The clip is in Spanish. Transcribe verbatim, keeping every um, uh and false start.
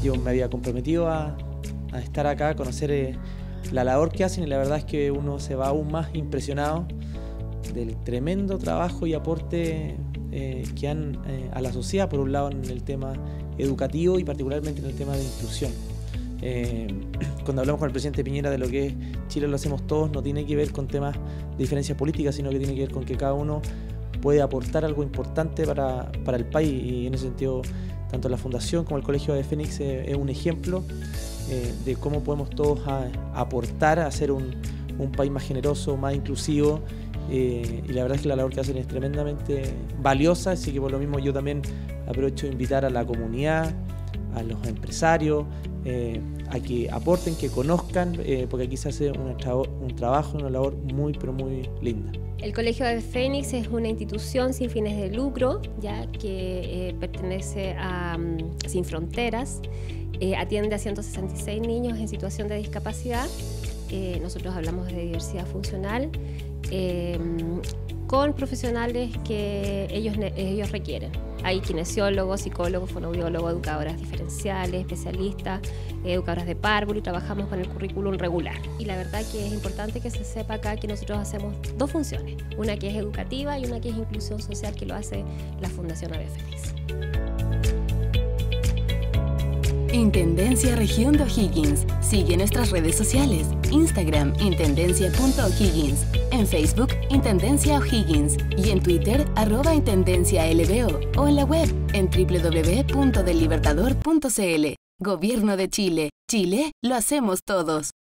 yo me había comprometido a, a estar acá, a conocer eh, la labor que hacen, y la verdad es que uno se va aún más impresionado del tremendo trabajo y aporte eh, que han eh, a la sociedad, por un lado en el tema educativo y particularmente en el tema de inclusión. Eh, cuando hablamos con el presidente Piñera de lo que es Chile lo hacemos todos, no tiene que ver con temas de diferencias políticas, sino que tiene que ver con que cada uno puede aportar algo importante para, para el país, y en ese sentido tanto la Fundación como el Colegio Ave Fénix eh, es un ejemplo eh, de cómo podemos todos a, aportar a hacer un, un país más generoso, más inclusivo, eh, y la verdad es que la labor que hacen es tremendamente valiosa, así que por lo mismo yo también aprovecho de invitar a la comunidad, a los empresarios, eh, a que aporten, que conozcan, eh, porque aquí se hace una tra un trabajo, una labor muy, pero muy linda. El Colegio Ave Fénix es una institución sin fines de lucro, ya que eh, pertenece a um, Sin Fronteras, eh, atiende a ciento sesenta y seis niños en situación de discapacidad, eh, nosotros hablamos de diversidad funcional, eh, con profesionales que ellos, ellos requieren. Hay kinesiólogos, psicólogos, fonoaudiólogos, educadoras diferenciales, especialistas, educadoras de párvulo, y trabajamos con el currículum regular. Y la verdad que es importante que se sepa acá que nosotros hacemos dos funciones, una que es educativa y una que es inclusión social, que lo hace la Fundación Ave Fénix. Intendencia Región de O'Higgins. Sigue nuestras redes sociales: Instagram, intendencia punto o'higgins, en Facebook, Intendencia O'Higgins, y en Twitter, arroba Intendencia L B O, o en la web en doble u doble u doble u punto del libertador punto c l. Gobierno de Chile. Chile, lo hacemos todos.